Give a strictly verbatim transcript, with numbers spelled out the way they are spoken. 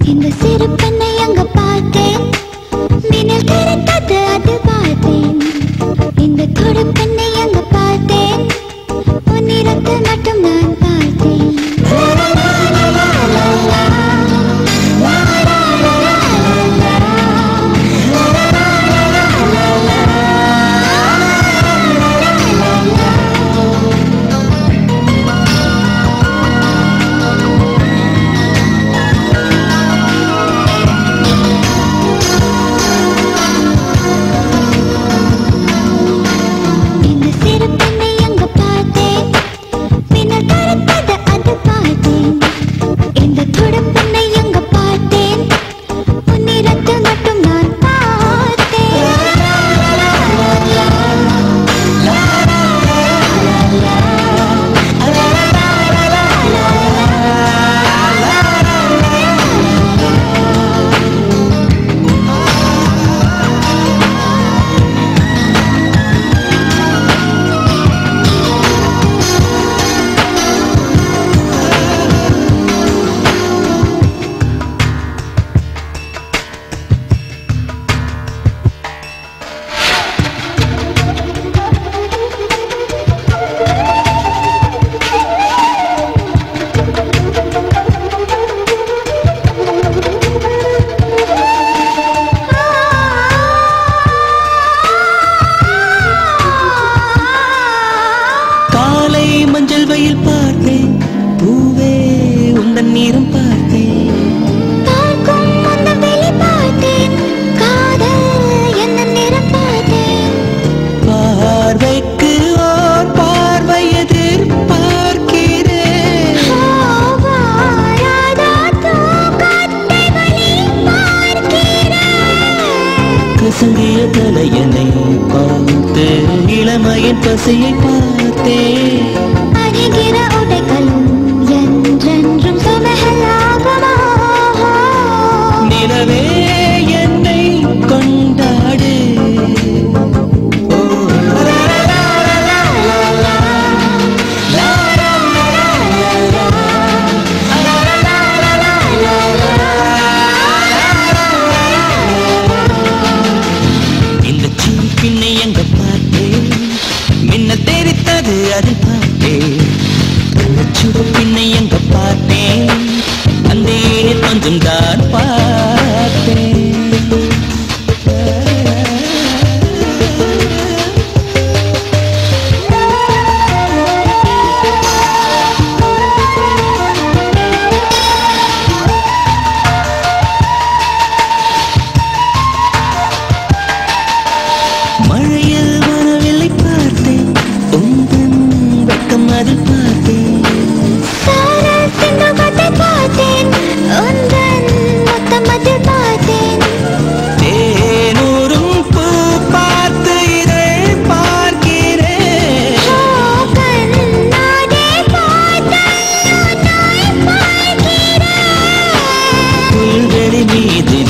இந்த சிறு பெண்ணை அங்க பார்த்தேன், மின்னல் தெரித்தது அது பார்த்தேன். இந்த கொடு பெண்ணை அங்க பார்த்தேன், உன்னிடத்தில் மட்டும் நான் பார்த்தேன். மஞ்சள் வெயில் பார்த்தேன், பூவே உந்தன் நீரம் பார்த்தேன், பார்க்கும் அந்த வெளி பார்த்தேன், காதல் என்ன நிறம் பார்த்தேன். பார்வைக்கு ஓர் பார்வை எதிர்பார்க்கிறேன், கசங்கிய தலையனை பார்த்து இளமையின் பசையை பார்த்தேன். அணிகிற உடைகளும் என்றென்றும் சுமகலாகுமா? நிலவே என்னை கொண்டாடு. இந்த சின்ன பின்னை எங்க பார்த்தேன், மின்னல் தெரித்தது அதில் பார்த்தேன். சிறு பின்னை எங்க பார்த்தேன், அந்த கொஞ்சம் தான் பார்த்தேன். மழையில் வரவில்லை பார்த்தேன், உந்தன் வெட்கம் அதில் பார்த்தேன். தேனூரும் பூ பார்த்து இதை பார்க்கிறேன், புல்வெளி மீது